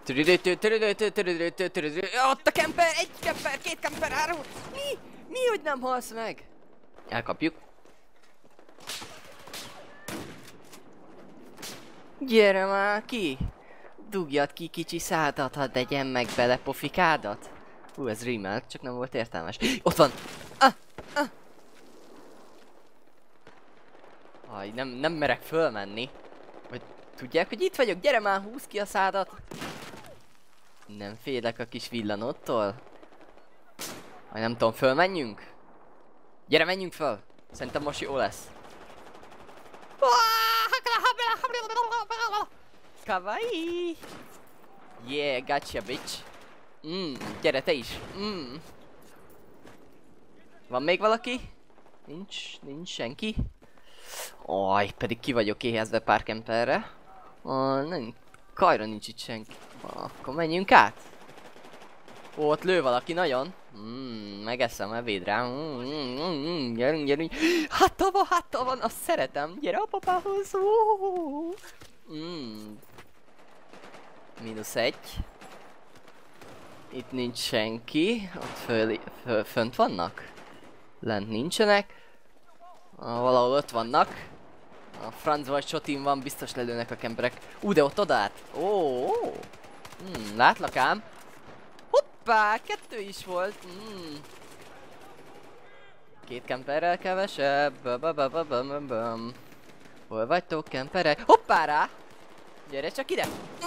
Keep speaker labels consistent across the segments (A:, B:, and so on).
A: Ott a kemper! Egy kemper, két kemper, három! Mi? Mi, hogy nem halsz meg? Elkapjuk. Gyere már ki! Dugjad ki kicsi szádat, hadd tegyen meg bele pofikádat. Ez rímelt, csak nem volt értelmes. Ott van! Aj, nem merek fölmenni. Vagy tudják, hogy itt vagyok? Gyere már, húzd ki a szádat! Nem félek a kis villanottól? Aj, nem tudom, fölmenjünk? Gyere, menjünk föl! Szerintem most jó lesz. Kawaii! Yeah, gotcha, bitch! Gyere te is! Van még valaki? Nincs senki? Aj, pedig ki vagyok éhezve pár kemperre. Kajra nincs itt senki. Akkor menjünk át. Ó, ott lő valaki nagyon. Megeszem ebédre. Gyerünk. Háttal van, azt szeretem. Gyere a papához. -1. Itt nincs senki. Ott fönt vannak? Lent nincsenek. Valahol ott vannak. A franc vagy sotin van, biztos lelőnek a kemperek. De ott odát. Látlak ám. Hoppá, 2 is volt. 2 kemperrel kevesebb. Hol vagytok, kemperek? Hoppá rá! Gyere csak ide!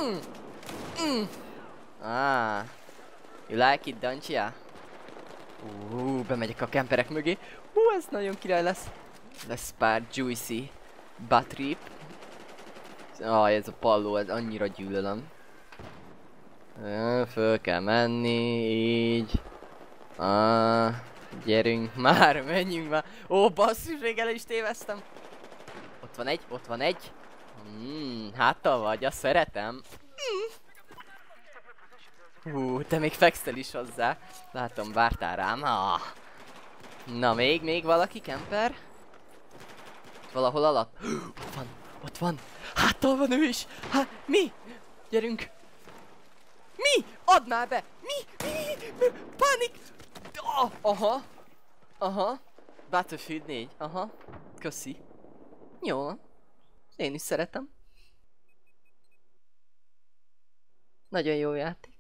A: You like it, don't ya? Bemegyek a kemperek mögé. Ez nagyon király lesz. Lesz pár juicy butt rip. Ez a palló, ez annyira gyűlölöm. Föl kell menni, így. Gyerünk már, menjünk már. Basszus, még el is téveztem. Ott van egy. Háttal vagy, azt szeretem. Te még fekszel is hozzá. Látom, vártál rám. Na, még valaki, kemper? Valahol alatt. Ott van. Háttal van ő is. Mi? Gyerünk. Mi? Add már be. Mi? Pánik. Aha. Battlefield 4. Aha. Köszi. Jó. Én is szeretem. Nagyon jó játék.